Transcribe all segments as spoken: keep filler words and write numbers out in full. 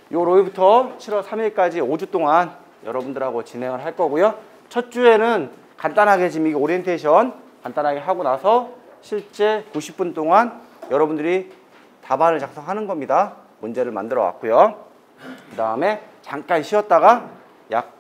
요 로이부터 칠월 삼일까지 오 주 동안 여러분들하고 진행을 할 거고요. 첫 주에는 간단하게 지금 이게 오리엔테이션 간단하게 하고 나서 실제 구십 분 동안 여러분들이 답안을 작성하는 겁니다. 문제를 만들어 왔고요. 그 다음에 잠깐 쉬었다가 약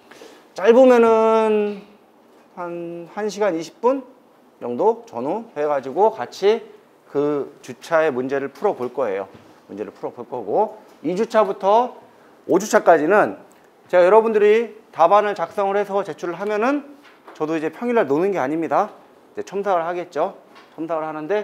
짧으면은 한 1시간 이십 분 정도 전후 해가지고 같이 그 주차의 문제를 풀어 볼 거예요. 문제를 풀어 볼 거고 이 주차부터 오 주차까지는 제가 여러분들이 답안을 작성을 해서 제출을 하면은 저도 이제 평일날 노는 게 아닙니다. 이제 첨삭을 하겠죠. 첨삭을 하는데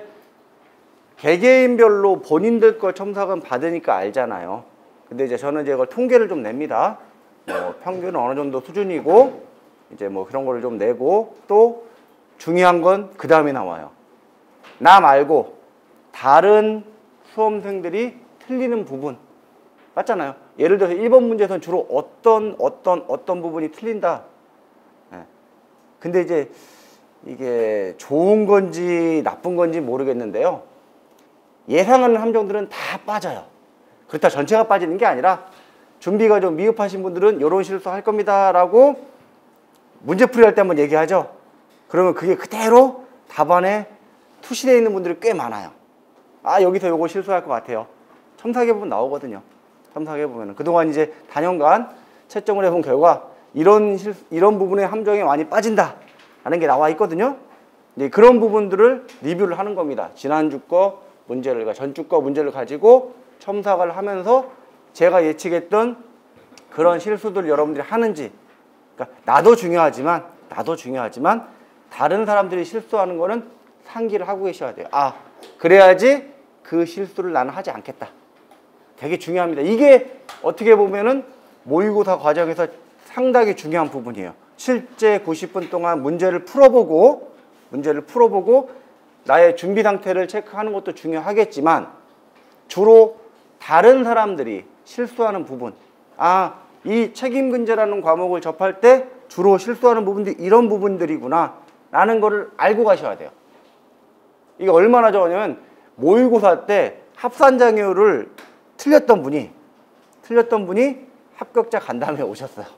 개개인별로 본인들 거 첨삭은 받으니까 알잖아요. 근데 이제 저는 이제 이걸 통계를 좀 냅니다. 뭐 평균은 어느 정도 수준이고 이제 뭐 그런 거를 좀 내고 또 중요한 건 그 다음에 나와요. 나 말고 다른 수험생들이 틀리는 부분 맞잖아요. 예를 들어서 일 번 문제에서는 주로 어떤 어떤 어떤 부분이 틀린다. 네. 근데 이제 이게 좋은 건지 나쁜 건지 모르겠는데요. 예상하는 함정들은 다 빠져요. 그렇다 전체가 빠지는 게 아니라 준비가 좀 미흡하신 분들은 이런 실수 할 겁니다 라고 문제풀이 할 때 한번 얘기하죠. 그러면 그게 그대로 답안에 투시되어 있는 분들이 꽤 많아요. 아 여기서 요거 실수할 것 같아요. 첨삭해보면 나오거든요. 첨삭해보면 그동안 이제 단연간 채점을 해본 결과 이런 실, 이런 부분의 함정이 많이 빠진다 라는 게 나와 있거든요. 이제 그런 부분들을 리뷰를 하는 겁니다. 지난주 거 문제를, 전주 거 문제를 가지고 첨삭을 하면서 제가 예측했던 그런 실수들 여러분들이 하는지, 그러니까 나도 중요하지만 나도 중요하지만 다른 사람들이 실수하는 거는 상기를 하고 계셔야 돼요. 아 그래야지 그 실수를 나는 하지 않겠다. 되게 중요합니다. 이게 어떻게 보면은 모의고사 과정에서 상당히 중요한 부분이에요. 실제 구십 분 동안 문제를 풀어보고 문제를 풀어보고 나의 준비 상태를 체크하는 것도 중요하겠지만 주로 다른 사람들이 실수하는 부분, 아, 이 책임근제라는 과목을 접할 때 주로 실수하는 부분들이 이런 부분들이구나 라는 거를 알고 가셔야 돼요. 이게 얼마나 좋으냐면 모의고사 때 합산장애율을 틀렸던 분이 틀렸던 분이 합격자 간담회 오셨어요.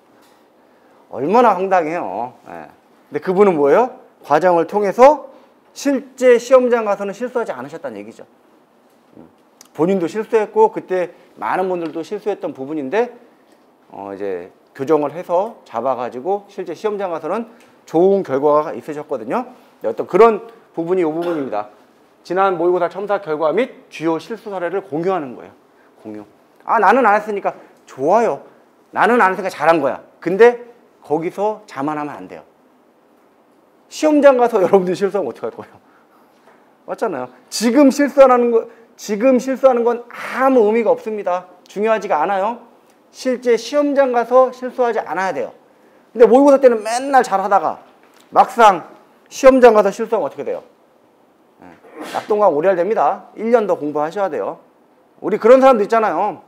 얼마나 황당해요. 예. 근데 그분은 뭐예요? 과정을 통해서 실제 시험장 가서는 실수하지 않으셨다는 얘기죠. 본인도 실수했고 그때 많은 분들도 실수했던 부분인데 어 이제 교정을 해서 잡아가지고 실제 시험장 가서는 좋은 결과가 있으셨거든요. 어떤 그런 부분이 이 부분입니다. 지난 모의고사 첨삭 결과 및 주요 실수 사례를 공유하는 거예요. 공유. 아 나는 안 했으니까 좋아요. 나는 안 했으니까 잘한 거야. 근데 거기서 자만하면 안 돼요. 시험장 가서 여러분들이 실수하면 어떡할 거예요? 맞잖아요. 지금 실수하는 거, 지금 실수하는 건 아무 의미가 없습니다. 중요하지가 않아요. 실제 시험장 가서 실수하지 않아야 돼요. 근데 모의고사 때는 맨날 잘하다가 막상 시험장 가서 실수하면 어떻게 돼요? 낙동강 오리알 됩니다. 일 년 더 공부하셔야 돼요. 우리 그런 사람도 있잖아요.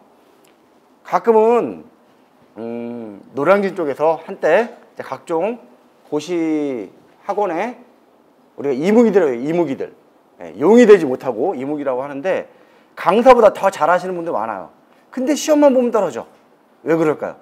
가끔은 음, 노량진 쪽에서 한때 각종 고시 학원에 우리가 이무기들이에요. 이무기들. 예, 용이 되지 못하고 이무기라고 하는데 강사보다 더 잘하시는 분들 많아요. 근데 시험만 보면 떨어져. 왜 그럴까요?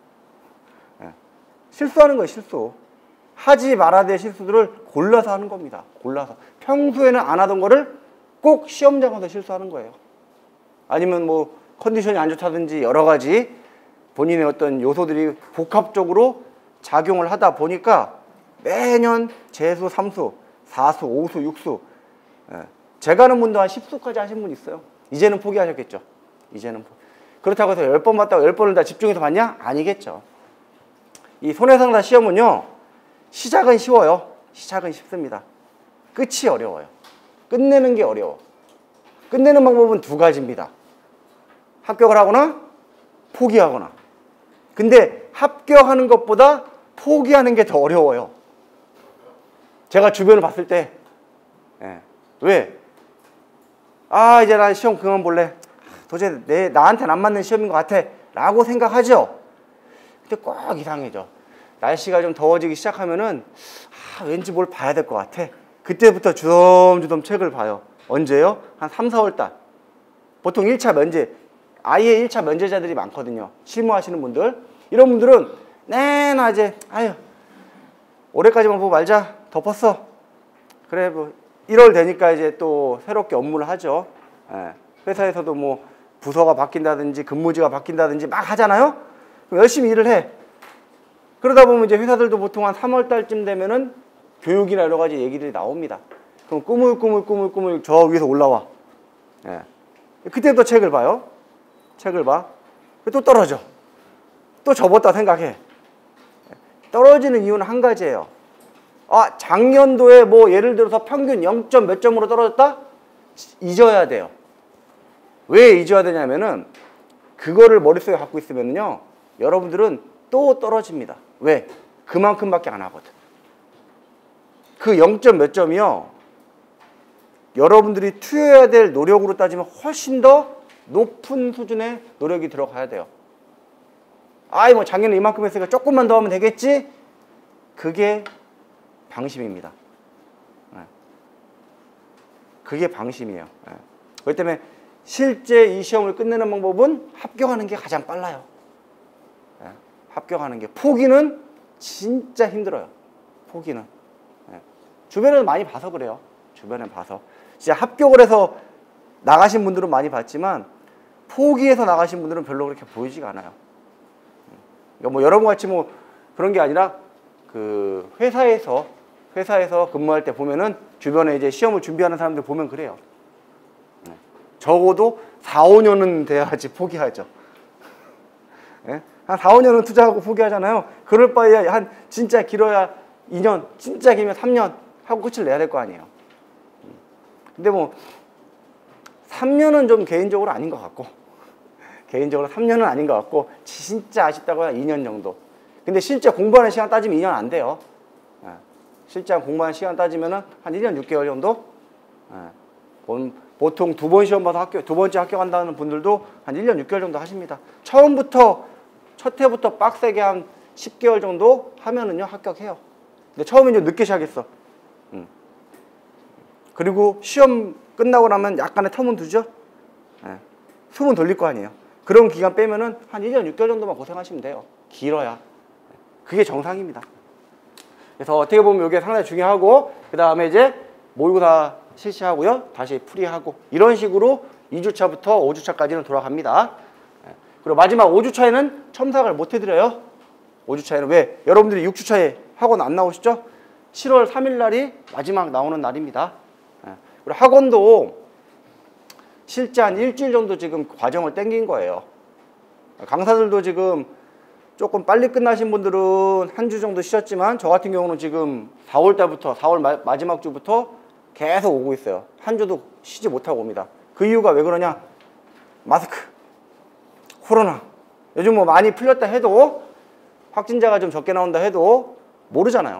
예, 실수하는 거예요. 실수. 하지 말아야 될 실수들을 골라서 하는 겁니다. 골라서. 평소에는 안 하던 거를 꼭 시험장 가서 실수하는 거예요. 아니면 뭐 컨디션이 안 좋다든지 여러 가지 본인의 어떤 요소들이 복합적으로 작용을 하다 보니까 매년 재수, 삼수, 사수, 오수, 육수 예. 제가 아는 분도 한 십수까지 하신 분 있어요. 이제는 포기하셨겠죠. 이제는 포... 그렇다고 해서 열 번 봤다고 열 번을 다 집중해서 봤냐? 아니겠죠. 이 손해상사 시험은요. 시작은 쉬워요. 시작은 쉽습니다. 끝이 어려워요. 끝내는 게 어려워. 끝내는 방법은 두 가지입니다. 합격을 하거나 포기하거나. 근데 합격하는 것보다 포기하는 게 더 어려워요. 제가 주변을 봤을 때 예. 왜? 아 이제 나 시험 그만 볼래. 도대체 내, 나한테는 안 맞는 시험인 것 같아 라고 생각하죠. 근데 꼭 이상해져. 날씨가 좀 더워지기 시작하면은 아, 왠지 뭘 봐야 될 것 같아. 그때부터 주섬주섬 책을 봐요. 언제요? 한 삼, 사월 달. 보통 일 차 면제 아예 일 차 면제자들이 많거든요. 실무하시는 분들. 이런 분들은 내나 이제 아유 올해까지만 보고 말자. 덮었어. 그래 뭐 일월 되니까 이제 또 새롭게 업무를 하죠. 예. 회사에서도 뭐 부서가 바뀐다든지 근무지가 바뀐다든지 막 하잖아요. 그럼 열심히 일을 해. 그러다 보면 이제 회사들도 보통 한 삼월 달쯤 되면은 교육이나 여러 가지 얘기들이 나옵니다. 그럼 꾸물꾸물꾸물꾸물 저 위에서 올라와. 예. 그때 또 책을 봐요. 책을 봐. 또 떨어져. 또 접었다 생각해. 떨어지는 이유는 한 가지예요. 아, 작년도에 뭐 예를 들어서 평균 영 점 몇 점으로 떨어졌다? 잊어야 돼요. 왜 잊어야 되냐면은 그거를 머릿속에 갖고 있으면요 여러분들은 또 떨어집니다. 왜? 그만큼밖에 안 하거든. 그 영 점 몇 점이요 여러분들이 투여해야 될 노력으로 따지면 훨씬 더 높은 수준의 노력이 들어가야 돼요. 아이 뭐 작년에 이만큼 했으니까 조금만 더 하면 되겠지? 그게 방심입니다. 그게 방심이에요. 그렇기 때문에 실제 이 시험을 끝내는 방법은 합격하는 게 가장 빨라요. 합격하는 게. 포기는 진짜 힘들어요. 포기는. 주변에는 많이 봐서 그래요. 주변에 봐서. 진짜 합격을 해서 나가신 분들은 많이 봤지만 포기해서 나가신 분들은 별로 그렇게 보이지가 않아요. 그러니까 뭐 여러분 같이 뭐 그런 게 아니라 그 회사에서 회사에서 근무할 때 보면은 주변에 이제 시험을 준비하는 사람들 보면 그래요. 적어도 사, 오 년은 돼야지 포기하죠. 한 사, 오 년은 투자하고 포기하잖아요. 그럴 바에야 한 진짜 길어야 이 년, 진짜 길면 삼 년 하고 끝을 내야 될 거 아니에요. 근데 뭐 삼 년은 좀 개인적으로 아닌 것 같고 개인적으로 삼 년은 아닌 것 같고 진짜 아쉽다고 한 이 년 정도. 근데 실제 공부하는 시간 따지면 이 년 안 돼요. 실제 공부하는 시간 따지면 한 일 년 육 개월 정도? 보통 두 번 시험 봐서 합격, 두 번째 합격한다는 분들도 한 일 년 육 개월 정도 하십니다. 처음부터, 첫 해부터 빡세게 한 십 개월 정도 하면은요, 합격해요. 근데 처음에 이제 늦게 시작했어. 음. 그리고 시험 끝나고 나면 약간의 텀은 두죠? 예. 숨은 돌릴 거 아니에요. 그런 기간 빼면은 한 일 년 육 개월 정도만 고생하시면 돼요. 길어야. 그게 정상입니다. 그래서 어떻게 보면 이게 상당히 중요하고, 그 다음에 이제 모의고사 실시하고요. 다시 풀이하고. 이런 식으로 이 주차부터 오 주차까지는 돌아갑니다. 그리고 마지막 오 주차에는 첨삭을 못 해드려요. 오 주차에는 왜? 여러분들이 육 주차에 학원 안 나오시죠? 칠월 삼일 날이 마지막 나오는 날입니다. 그리고 학원도 실제 한 일주일 정도 지금 과정을 땡긴 거예요. 강사들도 지금 조금 빨리 끝나신 분들은 한 주 정도 쉬었지만 저 같은 경우는 지금 사월 달부터 사월 마, 마지막 주부터 계속 오고 있어요. 한 주도 쉬지 못하고 옵니다. 그 이유가 왜 그러냐? 마스크, 코로나. 요즘 뭐 많이 풀렸다 해도 확진자가 좀 적게 나온다 해도 모르잖아요.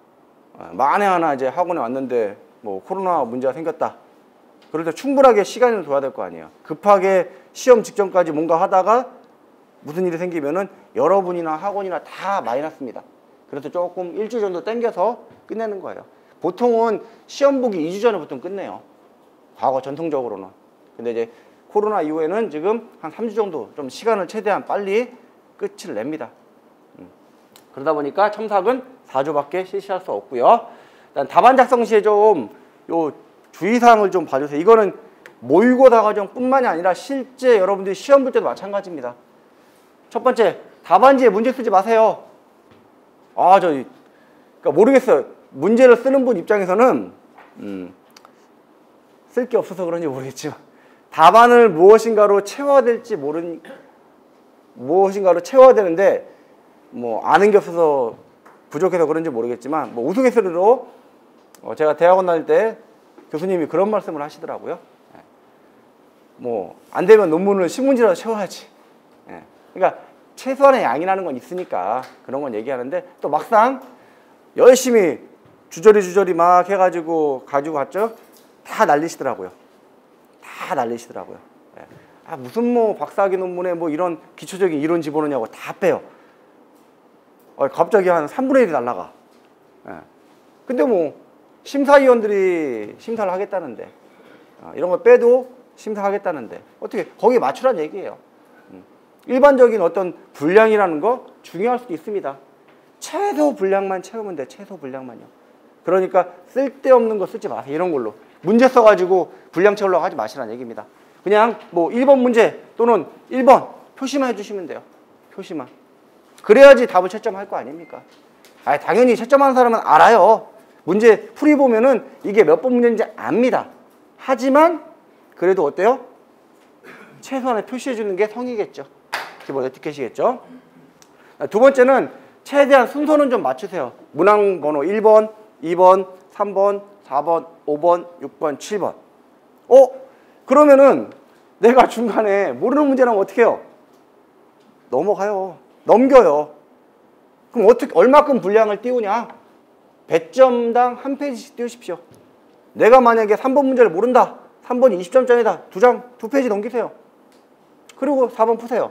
만에 하나 이제 학원에 왔는데 뭐 코로나 문제가 생겼다. 그럴 때 충분하게 시간을 둬야 될 거 아니에요. 급하게 시험 직전까지 뭔가 하다가 무슨 일이 생기면은 여러분이나 학원이나 다 마이너스입니다. 그래서 조금 일주일 정도 땡겨서 끝내는 거예요. 보통은 시험 보기 이 주 전에 보통 끝내요. 과거 전통적으로는. 근데 이제 코로나 이후에는 지금 한 삼 주 정도 좀 시간을 최대한 빨리 끝을 냅니다. 음. 그러다 보니까 첨삭은 사 주밖에 실시할 수 없고요. 일단 답안 작성 시에 좀 요 주의사항을 좀 봐주세요. 이거는 모의고사 과정뿐만이 아니라 실제 여러분들이 시험 볼 때도 마찬가지입니다. 첫 번째, 답안지에 문제 쓰지 마세요. 아, 저, 그러니까 모르겠어요. 문제를 쓰는 분 입장에서는, 음, 쓸 게 없어서 그런지 모르겠지만, 답안을 무엇인가로 채워야 될지 모르니, 무엇인가로 채워야 되는데, 뭐, 아는 게 없어서 부족해서 그런지 모르겠지만, 뭐, 우스갯소리로, 어, 제가 대학원 다닐 때 교수님이 그런 말씀을 하시더라고요. 뭐, 안 되면 논문을 신문지라도 채워야지. 예. 그러니까 최소한의 양이라는 건 있으니까 그런 건 얘기하는데 또 막상 열심히 주저리 주저리 막 해가지고 가지고 갔죠. 다 날리시더라고요. 다 날리시더라고요. 예. 아, 무슨 뭐 박사학위 논문에 뭐 이런 기초적인 이론 집어넣냐고 다 빼요. 어, 갑자기 한 삼분의 일이 날라가. 예. 근데 뭐 심사위원들이 심사를 하겠다는데 어, 이런 거 빼도 심사하겠다는데 어떻게 거기에 맞추란 얘기예요. 일반적인 어떤 분량이라는 거 중요할 수도 있습니다. 최소 분량만 채우면 돼. 최소 분량만요. 그러니까 쓸데없는 거 쓰지 마세요. 이런 걸로. 문제 써가지고 분량 채우려고 하지 마시라는 얘기입니다. 그냥 뭐 일 번 문제 또는 일 번 표시만 해주시면 돼요. 표시만. 그래야지 답을 채점할 거 아닙니까? 아, 당연히 채점하는 사람은 알아요. 문제 풀이 보면은 이게 몇 번 문제인지 압니다. 하지만 그래도 어때요? 최소한의 표시해 주는 게 성의겠죠. 기본 에티켓이겠죠. 두 번째는 최대한 순서는 좀 맞추세요. 문항 번호 일 번, 이 번, 삼 번, 사 번, 오 번, 육 번, 칠 번. 어? 그러면은 내가 중간에 모르는 문제 나오면 어떻게 해요? 넘어가요. 넘겨요. 그럼 어떻게, 얼마큼 분량을 띄우냐? 백 점당 한 페이지씩 띄우십시오. 내가 만약에 삼 번 문제를 모른다. 삼 번이 이십 점짜리다. 두 장, 두 페이지 넘기세요. 그리고 사 번 푸세요.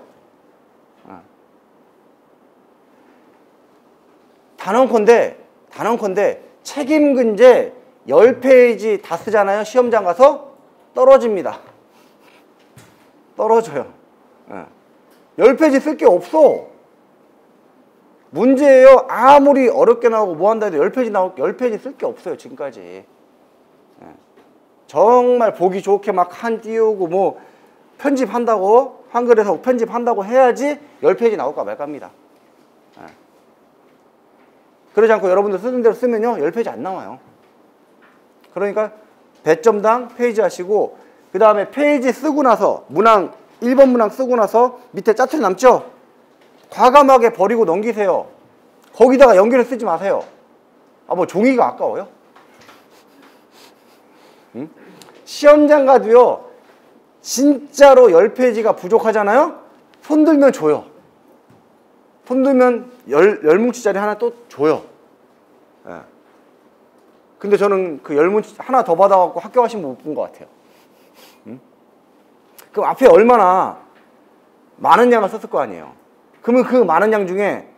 단언컨대, 단언컨대 책임근제 십 페이지 다 쓰잖아요. 시험장 가서 떨어집니다. 떨어져요. 십 페이지 쓸 게 없어. 문제예요. 아무리 어렵게 나오고 뭐 한다 해도 십 페이지 나올 십 페이지 쓸 게 없어요. 지금까지. 정말 보기 좋게 막 한 띄우고 뭐 편집한다고 한글에서 편집한다고 해야지 십 페이지 나올까 말까입니다. 그러지 않고 여러분들 쓰는 대로 쓰면요 십 페이지 안 나와요. 그러니까 백 점당 페이지 하시고 그 다음에 페이지 쓰고 나서 문항 일 번 문항 쓰고 나서 밑에 짜투리 남죠? 과감하게 버리고 넘기세요. 거기다가 연결해 쓰지 마세요. 아, 뭐 종이가 아까워요? 응? 시험장 가도요 진짜로 십 페이지가 부족하잖아요? 손 들면 줘요. 손 들면 열, 열 뭉치짜리 하나 또 줘요. 예. 근데 저는 그 열 뭉치 하나 더 받아갖고 합격하신 분 못 본 것 같아요. 응? 그럼 앞에 얼마나 많은 양을 썼을 거 아니에요. 그러면 그 많은 양 중에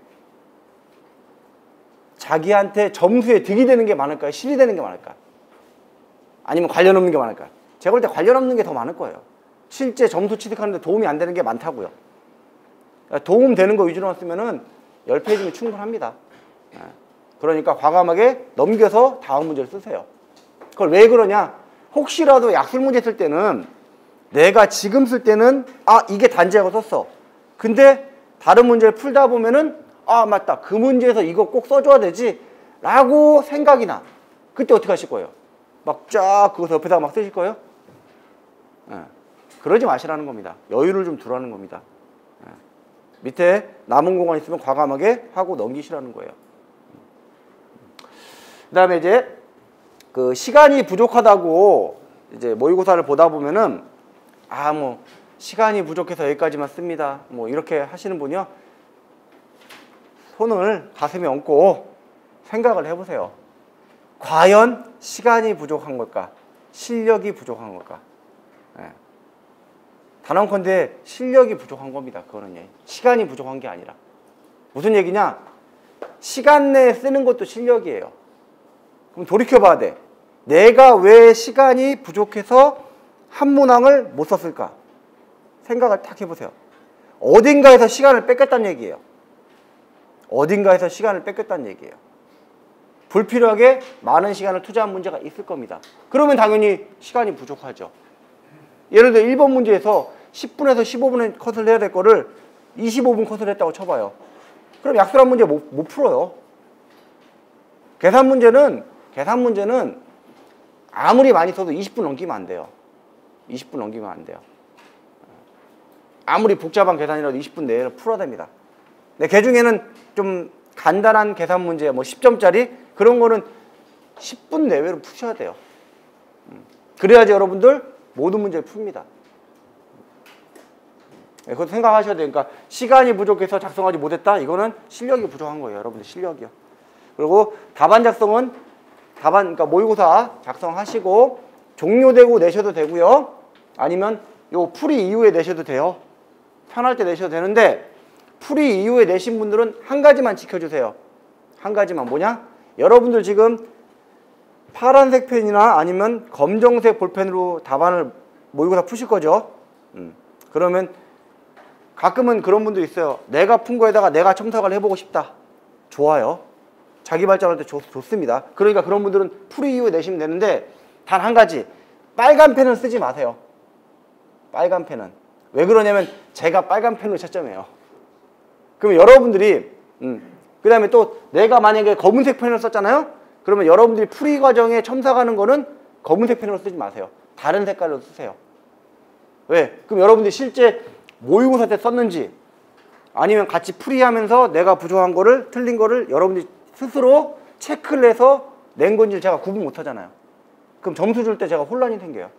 자기한테 점수에 득이 되는 게 많을까요? 실이 되는 게 많을까요? 아니면 관련 없는 게 많을까요? 제가 볼 때 관련 없는 게 더 많을 거예요. 실제 점수 취득하는데 도움이 안 되는 게 많다고요. 도움 되는 거 위주로만 쓰면은 십 페이지면 충분합니다. 그러니까 과감하게 넘겨서 다음 문제를 쓰세요. 그걸 왜 그러냐? 혹시라도 약술 문제 쓸 때는 내가 지금 쓸 때는 아 이게 단지하고 썼어. 근데 다른 문제를 풀다 보면은 아 맞다 그 문제에서 이거 꼭 써줘야 되지 라고 생각이 나. 그때 어떻게 하실 거예요? 막 쫙 그거 옆에다가 막 쓰실 거예요? 네. 그러지 마시라는 겁니다. 여유를 좀 두라는 겁니다. 네. 밑에 남은 공간 있으면 과감하게 하고 넘기시라는 거예요. 그 다음에 이제 그 시간이 부족하다고 이제 모의고사를 보다 보면은 아 뭐 시간이 부족해서 여기까지만 씁니다. 뭐 이렇게 하시는 분이요. 손을 가슴에 얹고 생각을 해보세요. 과연 시간이 부족한 걸까? 실력이 부족한 걸까? 네. 단언컨대 실력이 부족한 겁니다. 그거는 시간이 부족한 게 아니라. 무슨 얘기냐? 시간 내에 쓰는 것도 실력이에요. 그럼 돌이켜봐야 돼. 내가 왜 시간이 부족해서 한 문항을 못 썼을까? 생각을 딱 해보세요. 어딘가에서 시간을 뺏겼다는 얘기예요. 어딘가에서 시간을 뺏겼다는 얘기예요. 불필요하게 많은 시간을 투자한 문제가 있을 겁니다. 그러면 당연히 시간이 부족하죠. 예를 들어 일 번 문제에서 십 분에서 십오 분에 컷을 해야 될 거를 이십오 분 컷을 했다고 쳐봐요. 그럼 약술한 문제 못, 못 풀어요. 계산 문제는 계산 문제는 아무리 많이 써도 이십 분 넘기면 안 돼요. 이십 분 넘기면 안 돼요. 아무리 복잡한 계산이라도 이십 분 내에 풀어야 됩니다. 근데 그 중에는 좀 간단한 계산 문제, 뭐 십 점짜리 그런 거는 십 분 내외로 푸셔야 돼요. 그래야지 여러분들 모든 문제를 풉니다. 그것도 생각하셔야 돼요. 그러니까 시간이 부족해서 작성하지 못했다? 이거는 실력이 부족한 거예요. 여러분들 실력이요. 그리고 답안 작성은 답안, 그러니까 모의고사 작성하시고 종료되고 내셔도 되고요. 아니면 요 풀이 이후에 내셔도 돼요. 편할 때 내셔도 되는데 풀이 이후에 내신 분들은 한 가지만 지켜주세요. 한 가지만 뭐냐? 여러분들 지금 파란색 펜이나 아니면 검정색 볼펜으로 답안을 모의고사 푸실 거죠? 음. 그러면 가끔은 그런 분도 있어요. 내가 푼 거에다가 내가 첨삭을 해보고 싶다. 좋아요. 자기 발전할 때 좋, 좋습니다. 그러니까 그런 분들은 풀이 이후에 내시면 되는데 단 한 가지, 빨간 펜은 쓰지 마세요. 빨간 펜은. 왜 그러냐면 제가 빨간 펜으로 채점해요. 그러면 여러분들이 음, 그 다음에 또 내가 만약에 검은색 펜을 썼잖아요. 그러면 여러분들이 풀이 과정에 첨삭하는 거는 검은색 펜으로 쓰지 마세요. 다른 색깔로 쓰세요. 왜? 그럼 여러분들이 실제 모의고사 때 썼는지 아니면 같이 풀이하면서 내가 부족한 거를 틀린 거를 여러분들이 스스로 체크를 해서 낸 건지를 제가 구분 못 하잖아요. 그럼 점수 줄 때 제가 혼란이 생겨요.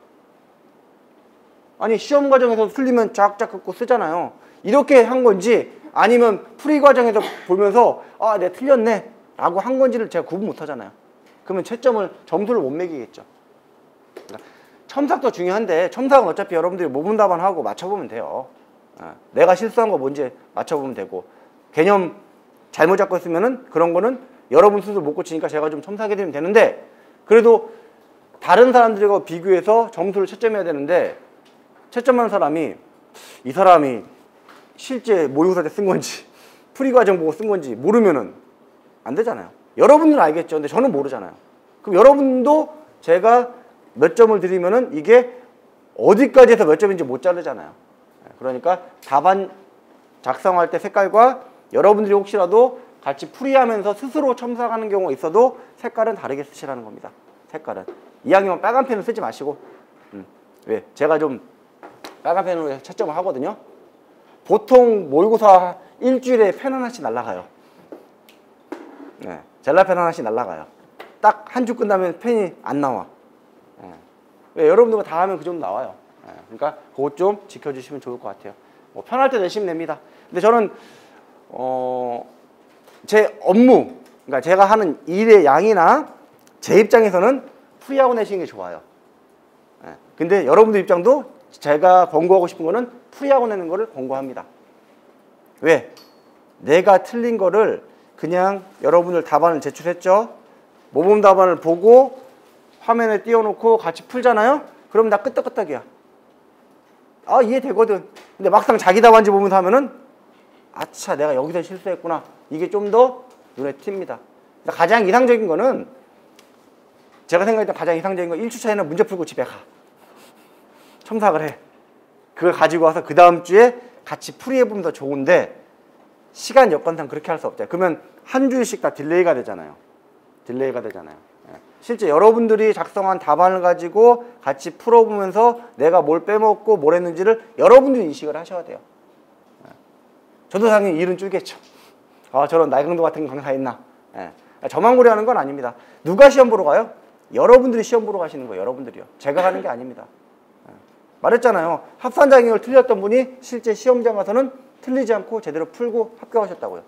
아니 시험 과정에서 틀리면 쫙쫙 긋고 쓰잖아요. 이렇게 한 건지 아니면 풀이 과정에서 보면서 아 내가 틀렸네 라고 한 건지를 제가 구분 못 하잖아요. 그러면 채점을 점수를 못 매기겠죠. 그러니까 첨삭도 중요한데 첨삭은 어차피 여러분들이 모분 답안하고 맞춰보면 돼요. 내가 실수한 거 뭔지 맞춰보면 되고 개념 잘못 잡고 있으면은 그런 거는 여러분 스스로 못 고치니까 제가 좀 첨삭해드리면 되는데 그래도 다른 사람들과 비교해서 점수를 채점해야 되는데 채점하는 사람이 이 사람이 실제 모의고사 때 쓴 건지 풀이 과정 보고 쓴 건지 모르면은 안 되잖아요. 여러분들은 알겠죠. 근데 저는 모르잖아요. 그럼 여러분도 제가 몇 점을 드리면은 이게 어디까지 해서 몇 점인지 못 자르잖아요. 그러니까 답안 작성할 때 색깔과 여러분들이 혹시라도 같이 풀이하면서 스스로 첨삭하는 경우가 있어도 색깔은 다르게 쓰시라는 겁니다. 색깔은. 이왕이면 빨간 펜을 쓰지 마시고 음. 왜? 제가 좀 빨간 펜으로 채점을 하거든요. 보통 모의고사 일주일에 펜 하나씩 날라가요. 네. 젤라펜 하나씩 날라가요. 딱 한 주 끝나면 펜이 안 나와. 네. 왜? 여러분들과 다 하면 그 정도 나와요. 네. 그러니까 그것 좀 지켜주시면 좋을 것 같아요. 뭐 편할 때 내시면 됩니다. 근데 저는 어, 제 업무, 그러니까 제가 하는 일의 양이나 제 입장에서는 풀이하고 내시는 게 좋아요. 네. 근데 여러분들 입장도 제가 권고하고 싶은 거는 풀이하고 내는 거를 권고합니다. 왜? 내가 틀린 거를 그냥 여러분들 답안을 제출했죠. 모범 답안을 보고 화면에 띄워놓고 같이 풀잖아요. 그럼 나 끄떡끄떡이야. 아 이해되거든. 근데 막상 자기 답안지 보면서 하면은 아차 내가 여기서 실수했구나. 이게 좀 더 눈에 띕니다. 가장 이상적인 거는 제가 생각했던 가장 이상적인 건 일 주 차에는 문제 풀고 집에 가. 첨삭을 해. 그걸 가지고 와서 그 다음 주에 같이 풀이해보면 더 좋은데 시간 여건상 그렇게 할 수 없죠. 그러면 한 주일씩 다 딜레이가 되잖아요. 딜레이가 되잖아요. 실제 여러분들이 작성한 답안을 가지고 같이 풀어보면서 내가 뭘 빼먹고 뭘 했는지를 여러분들이 인식을 하셔야 돼요. 저도 당연히 일은 줄겠죠. 아 저런 날강도 같은 강사 있나. 저만 고려하는 건 아닙니다. 누가 시험 보러 가요? 여러분들이 시험 보러 가시는 거예요. 여러분들이요. 제가 가는 게 아닙니다. 말했잖아요. 합산자격을 틀렸던 분이 실제 시험장 가서는 틀리지 않고 제대로 풀고 합격하셨다고요.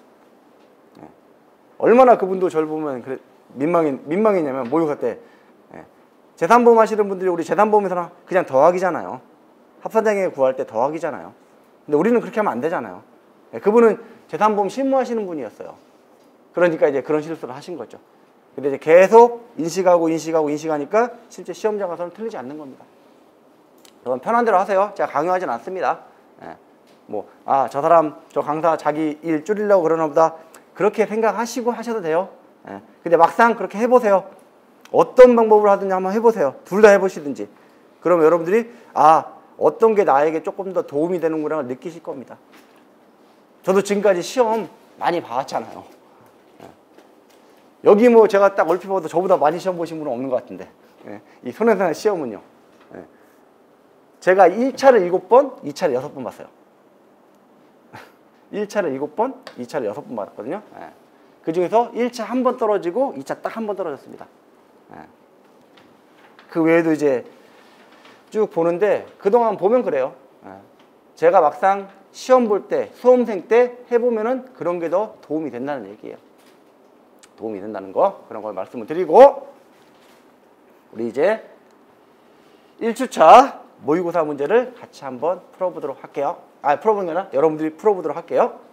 얼마나 그분도 저를 보면 그래, 민망이, 민망했냐면 모의고사 때 재산보험 하시는 분들이 우리 재산보험에서는 그냥 더하기잖아요. 합산자격을 구할 때 더하기잖아요. 근데 우리는 그렇게 하면 안 되잖아요. 그분은 재산보험 실무하시는 분이었어요. 그러니까 이제 그런 실수를 하신 거죠. 근데 이제 계속 인식하고 인식하고 인식하니까 실제 시험장 가서는 틀리지 않는 겁니다. 여러분 편한 대로 하세요. 제가 강요하진 않습니다. 예. 뭐, 아, 저 사람, 저 강사 자기 일 줄이려고 그러나 보다. 그렇게 생각하시고 하셔도 돼요. 예. 근데 막상 그렇게 해보세요. 어떤 방법을 하든지 한번 해보세요. 둘 다 해보시든지. 그러면 여러분들이, 아, 어떤 게 나에게 조금 더 도움이 되는구나 느끼실 겁니다. 저도 지금까지 시험 많이 봐왔잖아요. 예. 여기 뭐 제가 딱 얼핏 봐도 저보다 많이 시험 보신 분은 없는 것 같은데. 예. 이 손해사는 시험은요. 예. 제가 일 차를 일곱 번, 이 차를 여섯 번 봤어요. 일 차를 일곱 번, 이 차를 여섯 번 봤거든요. 예. 그 중에서 일 차 한 번 떨어지고 이 차 딱 한 번 떨어졌습니다. 예. 그 외에도 이제 쭉 보는데 그동안 보면 그래요. 예. 제가 막상 시험 볼 때, 수험생 때 해보면은 그런 게 더 도움이 된다는 얘기예요. 도움이 된다는 거, 그런 걸 말씀을 드리고, 우리 이제 일 주차 모의고사 문제를 같이 한번 풀어보도록 할게요. 아, 풀어보는 게 아니라 여러분들이 풀어보도록 할게요.